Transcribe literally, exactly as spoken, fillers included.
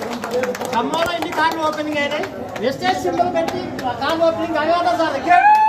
ఖమ్మంలో ఇన్ని కార్లు ఓపెనింగ్ అయినాయి. వెస్టేజ్ సింబల్ పెట్టి కార్లు ఓపెనింగ్ అవి సార్